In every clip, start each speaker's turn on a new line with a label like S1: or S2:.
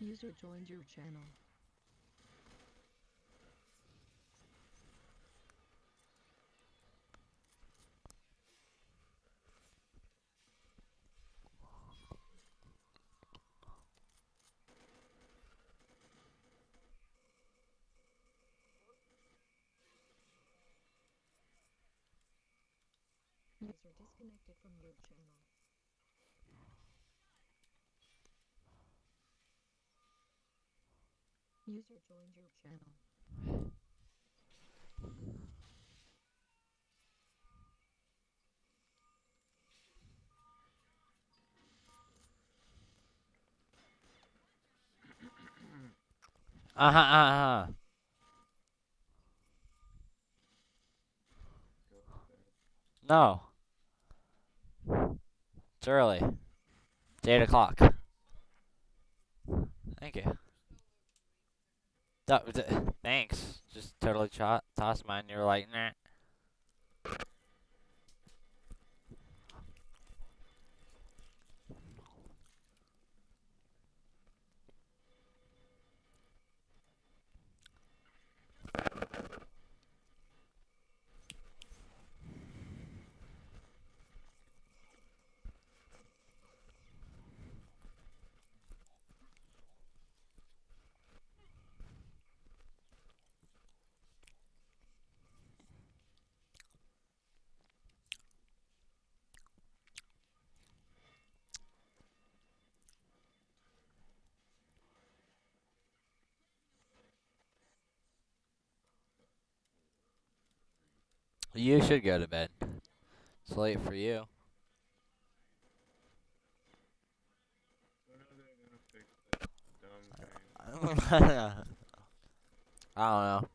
S1: User joined your channel. User disconnected from your channel. User joined your channel.
S2: Uh-huh, uh-huh. No. It's early. It's 8 o'clock. Thank you. Thanks. Just totally tossed mine. You were like, nah. You should go to bed. It's late for you.
S3: When are they gonna fix that dumb
S2: I
S3: game?
S2: don't know.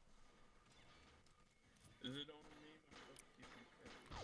S3: Is it only me? I'm supposed to keep it.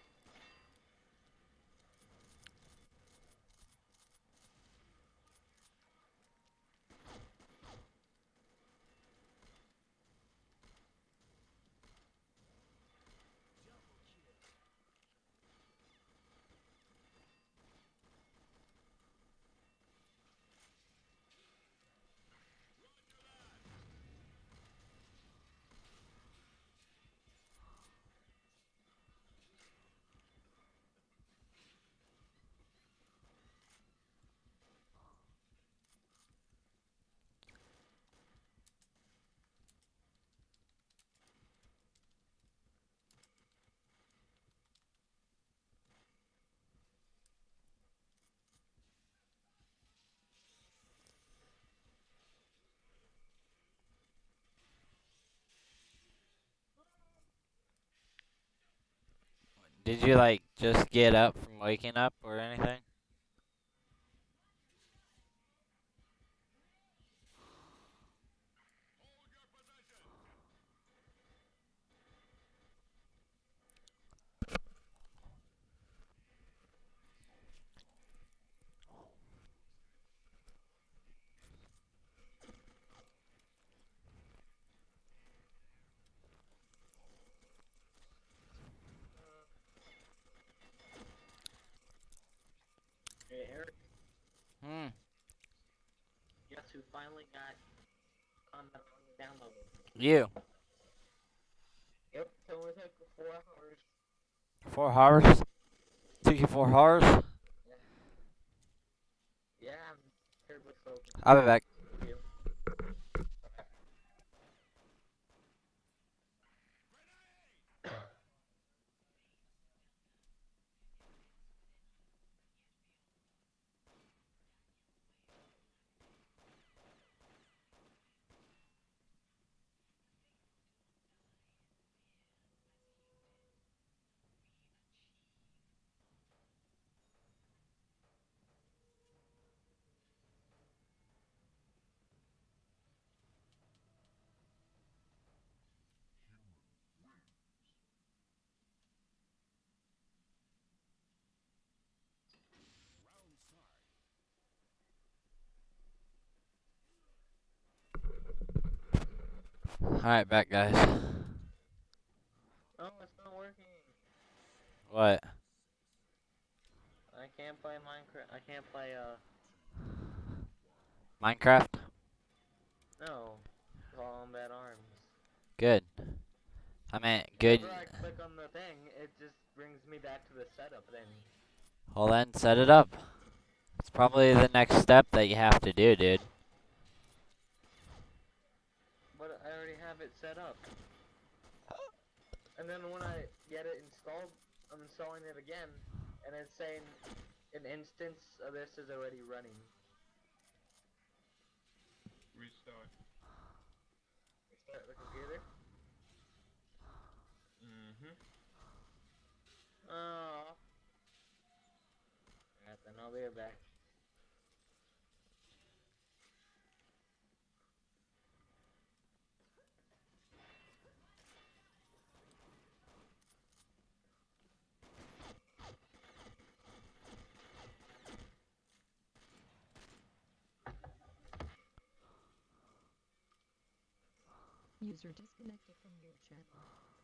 S2: Did you, like, just get up from waking up or anything?
S4: Hey Eric,
S2: Hmm.
S4: guess who finally got Combat Armor downloaded?
S2: You.
S4: Yep, it only took 4 hours.
S2: 4 hours? Took you 4 hours?
S4: Yeah, yeah, I'm terribly slow
S2: I'll
S4: compared
S2: be back.
S4: to you.
S2: Alright, back, guys.
S4: Oh, it's not working.
S2: What?
S4: I can't play Minecraft. I can't play
S2: Minecraft?
S4: No. Combat Arms.
S2: Good. I meant good.
S4: Whenever I click on the thing, it just brings me back to the setup thing.
S2: Well then, set it up. It's probably the next step that you have to do, dude.
S4: But I already have it set up. And then when I get it installed, I'm installing it again, and it's saying an instance of this is already running.
S3: Restart.
S4: Restart the computer.
S3: Mm-hmm.
S4: Oh. Alright, then I'll be right back.
S1: User disconnected from your channel.